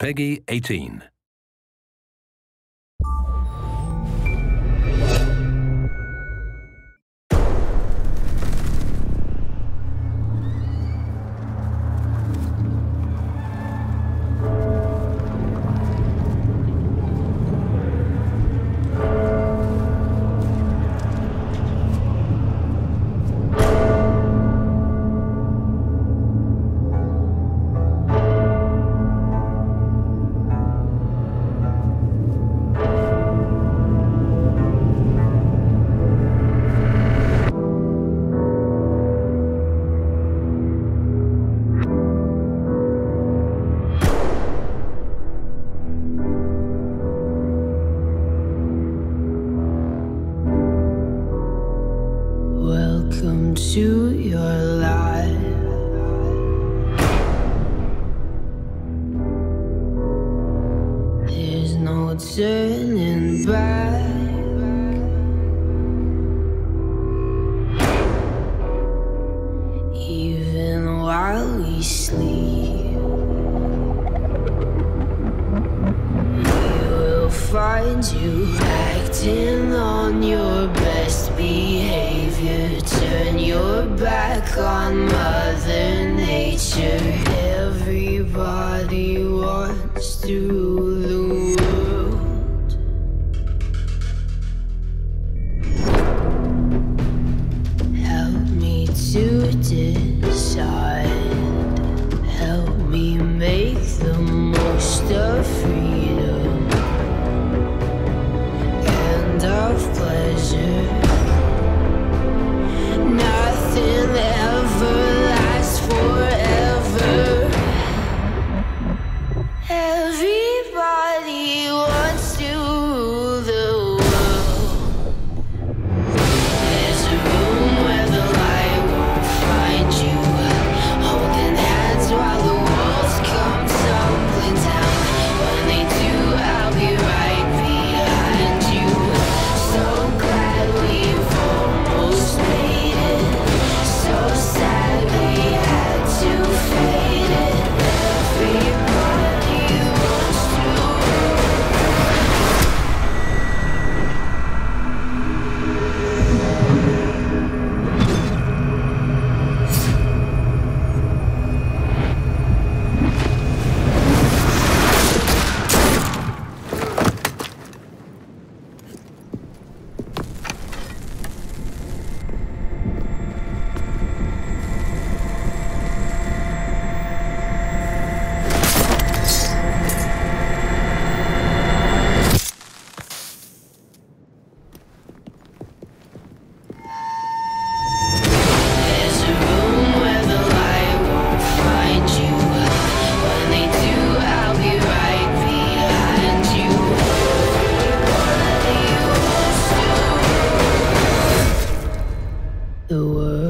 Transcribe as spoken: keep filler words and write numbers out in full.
Peggy eighteen. Welcome to your life. There's no turning back. Even while we sleep, we will find you acting on your best behavior. Turn your back on Mother Nature. Everybody wants to rule the world. Help me to decide. Help me make the most of freedom and of pleasure. Nothing ever lasts forever. Everybody wants to rule the world. There's a room where the light won't find you, holding hands while the walls come tumbling down. When they do, I'll be right behind you. So glad we've almost made it. So sad we had to fade it. Everybody wants to. There's a room where the light won't find you. When they do, I'll be right behind you. Everybody wants to. The world